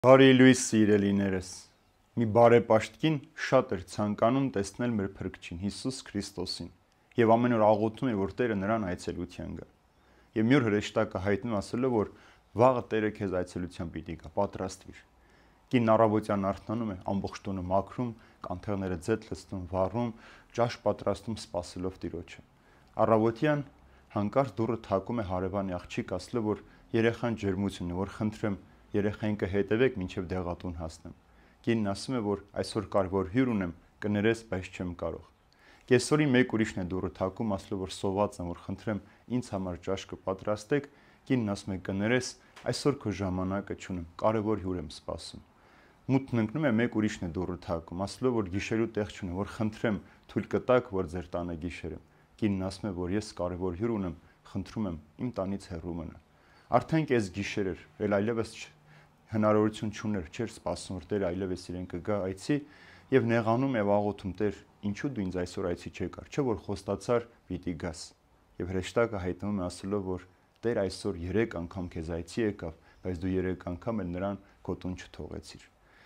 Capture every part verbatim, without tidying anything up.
Բարի լույս սիրելիներս, մի բարեպաշտքին շատ էր ցանկանում տեսնել մեր Փրկչին Հիսուս Քրիստոսին եւ ամեն օր աղոթում էր, որ Տերը նրան այցելության գա։ Եվ մի օր հրեշտակը հայտնում ասելով, որ վաղը Տերը քեզ այցելության պիտի գա, պատրաստվիր։ Կինն առավոտյան արթնանում է, ամբողջ տունը մաքրում, կանթեղները ձեթ լցնում, վառում, ճաշ պատրաստում, սպասելով Տիրոջը։ Առավոտյան հանկարծ դուռը թակում է հարևանի աղջիկ, ասելով, որ երեխան ջերմություն է, որ խնդրեմ երեխային կհետևեք մինչև դեղատուն հասնեմ։ Կինն ասում է, որ այսօր կարևոր հյուր ունեմ, կներես, բայց չեմ կարող։ Կեսօրին մեկ ուրիշն է դուռը թակում, ասելով, որ սոված եմ, որ խնդրեմ ինձ համար ճաշ կպատրաստեք։ Կինն ասում է, կներես, այսօր քո ժամանակը չունեմ, կարևոր հյուր եմ սպասում։ Մութն ընկնում է, մեկ ուրիշն է դուռը թակում, ասելով, որ գիշերու տեղ չունեմ, որ խնդրեմ, թույլ կտաք, որ ձեր տանը գիշերեմ։ Կինն ասում է, որ ես կարևոր հյուր ունեմ, խնդրում եմ իմ տանից հեռու մնա։ Արդեն կես գիշեր էր, էլ այլևս հնարավորություն չուներ, չէր սպասում, որ Տերը այլևս իրեն կգա այցի եւ նեղանում եւ աղոթում, Տեր, ինչու դու ինձ այսօր այցի չեկար, չէ՞ որ խոստացար պիտի գաս։ Եվ հրեշտակը հայտնում է ասելով, որ Տեր այսօր երեք անգամ քեզ այցի եկավ, բայց դու երեք անգամ էլ նրան քո տուն չթողեցիր։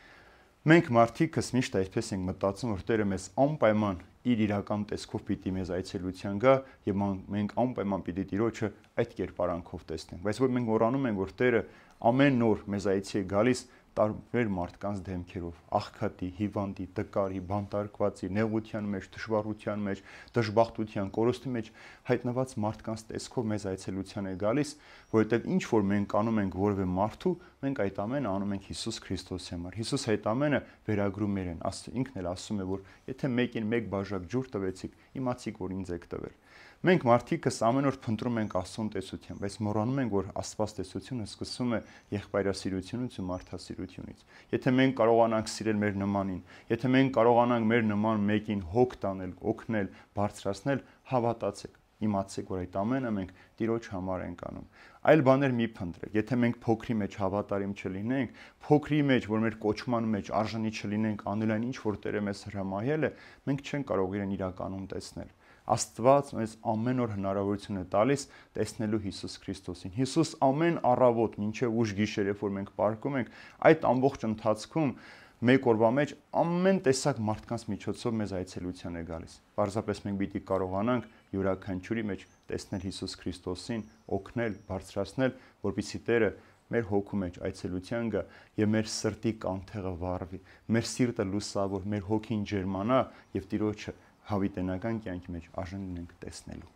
Մենք մարդիկս միշտ այսպես ենք մտածում, որ Տերը մեզ անպայման իր իրական տեսքով պիտի մեզ այցելության գա եւ մենք անպայման պիտի Տիրոջը այդ կերպարանքով տեսնենք, բայց որ մենք մոռանում ենք, որ Տերը ամեն օր մեզ այցի է գալիս տարբեր մարդկանց դեմքերով, աղքատի, հիվանդի, տկարի, բանտարկվածի, նեղության մեջ, դժվարության մեջ, դժբախտության, կորստի մեջ հայտնված մարդկանց տեսքով մեզ այցելության է գալիս, որովհետև ինչ որ մենք անում ենք որևէ մարդու, մենք այդ ամենը անում ենք Հիսուս Քրիստոսի համար։ Հիսուս այդ ամենը վերագրում էր, ինքն էլ ասում է, որ եթե մեկին մեկ բաժակ ջուր տվեցիք, իմացիք, որ ինձ եք տվել։ Մենք մարդիկս ամեն օր փնտրում ենք Աստծուն տեսության, բայց մոռանում ենք, որ Աստված տեսությունը սկսվում է եղբայրասիրությունից ու մարդասիրությունից։ Եթե մենք կարողանանք սիրել մեր նմանին, եթե մենք կարողանանք մեր նման մեկին հոգ տանել, օգնել, բարձրացնել, հավատացեք, իմացեք, որ այդ ամենը մենք Տիրոջ համար ենք անում։ Այլ բաներ մի փնտրեք։ Եթե մենք փոքրի մեջ հավատարիմ չլինենք, փոքրի մեջ, որ մեր կոչման մեջ արժանի չլինենք անել այն ինչ որ Տերը մեզ հրամայել է, մենք չենք կարող իրեն իրականում տեսնել։ Աստված մեզ ամեն օր հնարավորություն է տալիս տեսնելու Հիսուս Քրիստոսին։ Հիսուս ամեն առավոտ մինչև ուշ գիշեր, երբ որ մենք պարկում ենք, այդ ամբողջ ընթացքում մեկ օրվա մեջ ամեն տեսակ մարդկանց միջոցով մեզ այցելության է գալիս։ Պարզապես մենք պիտի կարողանանք յուրաքանչյուրի մեջ տեսնել Հիսուս Քրիստոսին, օգնել, բարձրացնել, որպեսզի Տերը մեր հոգու մեջ այցելության գա եւ մեր սրտի կանթեղը վառվի, մեր սիրտը լուսավոր, մեր հոգին ջերմանա եւ Տիրոջը հավիտենական կյանքի մեջ արժան ունենք տեսնելու։